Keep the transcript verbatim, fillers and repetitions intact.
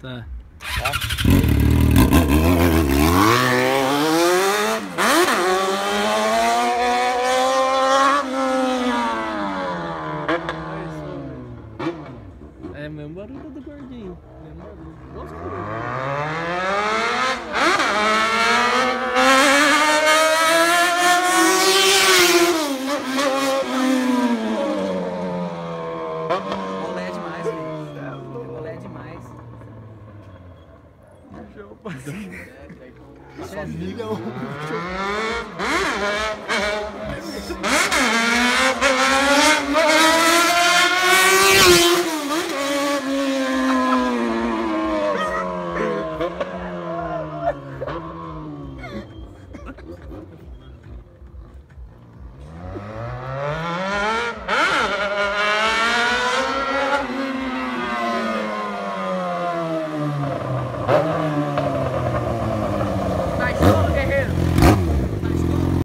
Tá. Tá? É o mesmo barulho do gordinho. Mesmo barulho. Nossa, Bolé é demais, velho. Bolé é demais. Família ou... Ah!